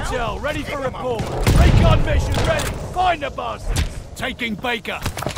intel, ready for report. Recon mission ready. Find the bastards. Taking Baker.